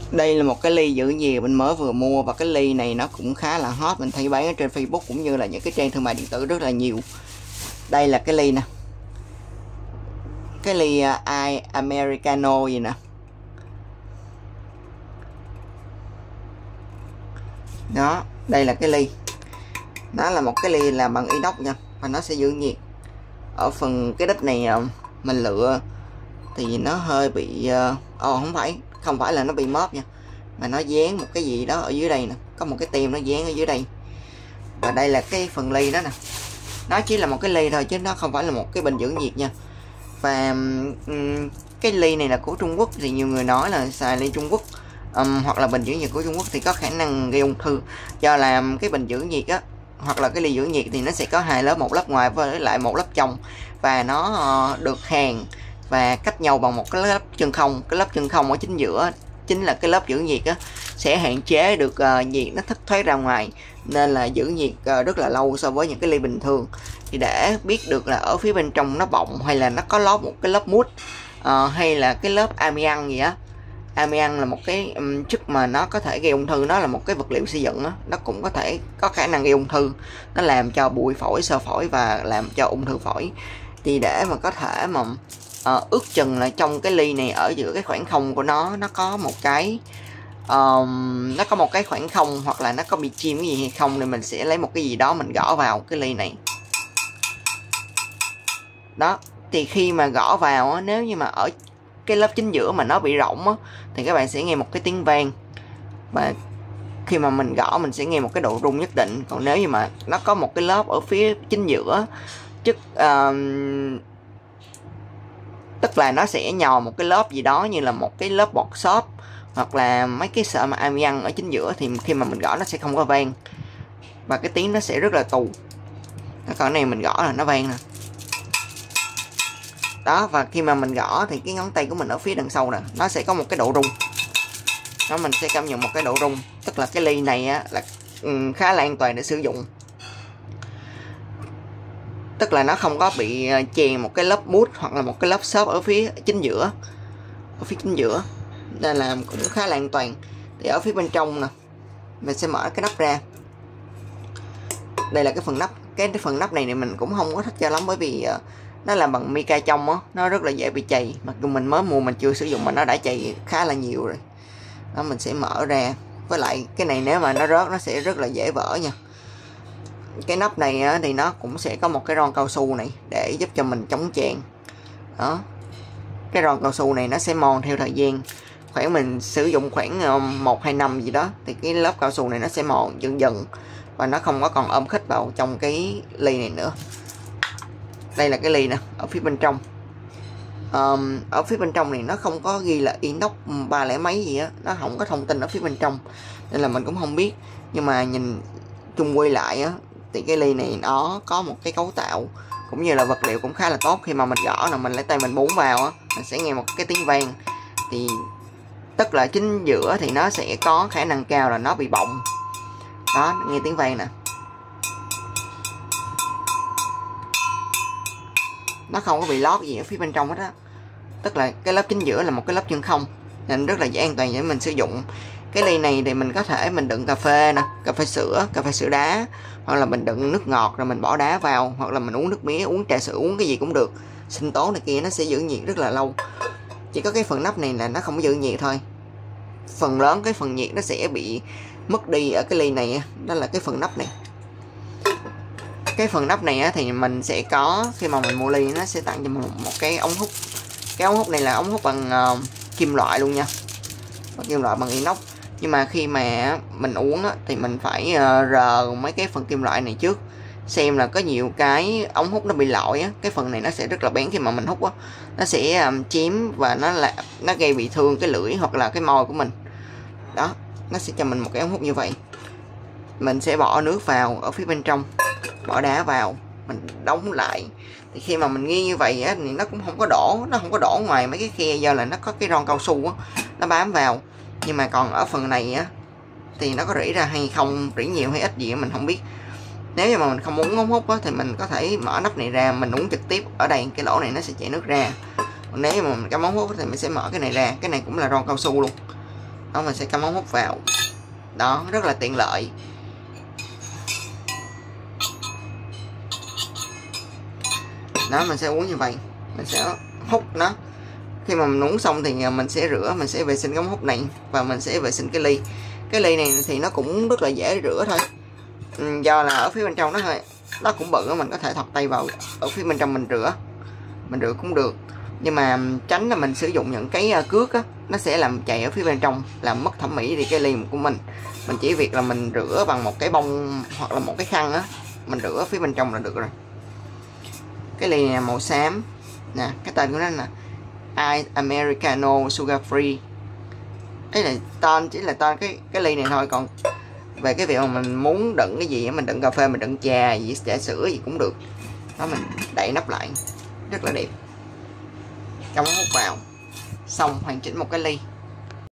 Đây là một cái ly giữ nhiệt mình mới vừa mua, và cái ly này nó cũng khá là hot, mình thấy bán ở trên Facebook cũng như là những cái trang thương mại điện tử rất là nhiều. Đây là cái ly nè, cái ly Americano gì nè. Đó, đây là cái ly. Nó là một cái ly là bằng inox nha, và nó sẽ giữ nhiệt. Ở phần cái đít này mình lựa thì nó hơi bị không phải là nó bị móp nha, mà nó dán một cái gì đó ở dưới đây nè, có một cái tem nó dán ở dưới đây. Và đây là cái phần ly đó nè, nó chỉ là một cái ly thôi chứ nó không phải là một cái bình giữ nhiệt nha. Và cái ly này là của Trung Quốc, thì nhiều người nói là xài ly Trung Quốc hoặc là bình giữ nhiệt của Trung Quốc thì có khả năng gây ung thư, do làm cái bình giữ nhiệt á hoặc là cái ly giữ nhiệt thì nó sẽ có hai lớp, một lớp ngoài với lại một lớp trong, và nó được hàn và cách nhau bằng một cái lớp chân không. Cái lớp chân không ở chính giữa chính là cái lớp giữ nhiệt á, sẽ hạn chế được nhiệt nó thất thoát ra ngoài, nên là giữ nhiệt rất là lâu so với những cái ly bình thường. Thì để biết được là ở phía bên trong nó bọng hay là nó có lót một cái lớp mút hay là cái lớp amian gì á. Amian là một cái chất mà nó có thể gây ung thư, nó là một cái vật liệu xây dựng á, nó cũng có thể có khả năng gây ung thư, nó làm cho bụi phổi, xơ phổi và làm cho ung thư phổi. Thì để mà có thể mà ước chừng là trong cái ly này, ở giữa cái khoảng không của nó có một cái khoảng không, hoặc là nó có bị chim cái gì hay không, thì mình sẽ lấy một cái gì đó mình gõ vào cái ly này. Đó, thì khi mà gõ vào á, nếu như mà ở cái lớp chính giữa mà nó bị rỗng á, thì các bạn sẽ nghe một cái tiếng vang, và khi mà mình gõ mình sẽ nghe một cái độ rung nhất định. Còn nếu như mà nó có một cái lớp ở phía chính giữa, tức là nó sẽ nhò một cái lớp gì đó như là một cái lớp bọt xốp hoặc là mấy cái sợi mà amian ở chính giữa, thì khi mà mình gõ nó sẽ không có vang và cái tiếng nó sẽ rất là tù. Còn này mình gõ là nó vang nè. Đó, và khi mà mình gõ thì cái ngón tay của mình ở phía đằng sau nè, nó sẽ có một cái độ rung. Đó, mình sẽ cảm nhận một cái độ rung, tức là cái ly này á, là khá là an toàn để sử dụng. Tức là nó không có bị chèn một cái lớp mút hoặc là một cái lớp xốp ở phía chính giữa, nên là cũng khá là an toàn. Thì ở phía bên trong nè, mình sẽ mở cái nắp ra. Đây là cái phần nắp. Cái phần nắp này thì mình cũng không có thích cho lắm, bởi vì nó làm bằng mica trong á, nó rất là dễ bị chày. Mặc dù mình mới mua, mình chưa sử dụng mà nó đã chày khá là nhiều rồi. Đó, mình sẽ mở ra. Với lại cái này nếu mà nó rớt nó sẽ rất là dễ vỡ nha. Cái nắp này á, thì nó cũng sẽ có một cái ron cao su này để giúp cho mình chống tràn. Đó, cái ron cao su này nó sẽ mòn theo thời gian, khoảng mình sử dụng khoảng 1-2 năm gì đó, thì cái lớp cao su này nó sẽ mòn dần dần và nó không có còn ôm khít vào trong cái ly này nữa. Đây là cái ly nè, ở phía bên trong. Ở phía bên trong này nó không có ghi là inox 300 mấy gì á, nó không có thông tin ở phía bên trong nên là mình cũng không biết. Nhưng mà nhìn chung quy lại á, thì cái ly này nó có một cái cấu tạo cũng như là vật liệu cũng khá là tốt. Khi mà mình gõ là mình lấy tay mình búng vào á, mình sẽ nghe một cái tiếng vang. Thì tức là chính giữa thì nó sẽ có khả năng cao là nó bị bọng. Đó, nghe tiếng vang nè, nó không có bị lót gì ở phía bên trong hết á. Tức là cái lớp chính giữa là một cái lớp chân không, nên rất là dễ an toàn để mình sử dụng. Cái ly này thì mình có thể mình đựng cà phê nè, cà phê sữa đá, hoặc là mình đựng nước ngọt rồi mình bỏ đá vào, hoặc là mình uống nước mía, uống trà sữa, uống cái gì cũng được. Sinh tố này kia nó sẽ giữ nhiệt rất là lâu. Chỉ có cái phần nắp này là nó không có giữ nhiệt thôi. Phần lớn cái phần nhiệt nó sẽ bị mất đi ở cái ly này, đó là cái phần nắp này. Cái phần nắp này thì mình sẽ có, khi mà mình mua ly nó sẽ tặng cho mình một cái ống hút. Cái ống hút này là ống hút bằng kim loại luôn nha, kim loại bằng inox. Nhưng mà khi mà mình uống thì mình phải rờ mấy cái phần kim loại này trước, xem là có nhiều cái ống hút nó bị lỗi á, cái phần này nó sẽ rất là bén. Khi mà mình hút á, nó sẽ chém và nó gây bị thương cái lưỡi hoặc là cái môi của mình. Đó, nó sẽ cho mình một cái ống hút như vậy. Mình sẽ bỏ nước vào ở phía bên trong, bỏ đá vào, mình đóng lại. Thì khi mà mình nghi như vậy á, thì nó cũng không có đổ ngoài mấy cái khe, do là nó có cái ron cao su á, nó bám vào. Nhưng mà còn ở phần này á thì nó có rỉ ra hay không, rỉ nhiều hay ít gì mình không biết. Nếu như mà mình không muốn ống hút á, thì mình có thể mở nắp này ra, mình uống trực tiếp ở đây, cái lỗ này nó sẽ chảy nước ra. Còn nếu mà mình cắm ống hút thì mình sẽ mở cái này ra, cái này cũng là ron cao su luôn. Đó, mình sẽ cắm ống hút vào. Đó, rất là tiện lợi. Đó, mình sẽ uống như vậy. Mình sẽ hút nó. Khi mà mình uống xong thì mình sẽ rửa, mình sẽ vệ sinh cái ống hút này và mình sẽ vệ sinh cái ly. Cái ly này thì nó cũng rất là dễ rửa thôi. Do là ở phía bên trong nó cũng bự, mình có thể thọc tay vào ở phía bên trong mình rửa cũng được. Nhưng mà tránh là mình sử dụng những cái cước á, nó sẽ làm chảy ở phía bên trong, làm mất thẩm mỹ đi cái ly của mình. Mình chỉ việc là mình rửa bằng một cái bông hoặc là một cái khăn á, mình rửa phía bên trong là được rồi. Cái ly này màu xám nè, cái tên của nó là Ice Americano Sugar Free. Ấy là tên, chỉ là tên cái ly này thôi. Còn về cái việc mà mình muốn đựng cái gì, mình đựng cà phê, mình đựng trà gì, trà sữa gì cũng được. Đó, mình đậy nắp lại rất là đẹp, cắm ống hút vào, xong hoàn chỉnh một cái ly.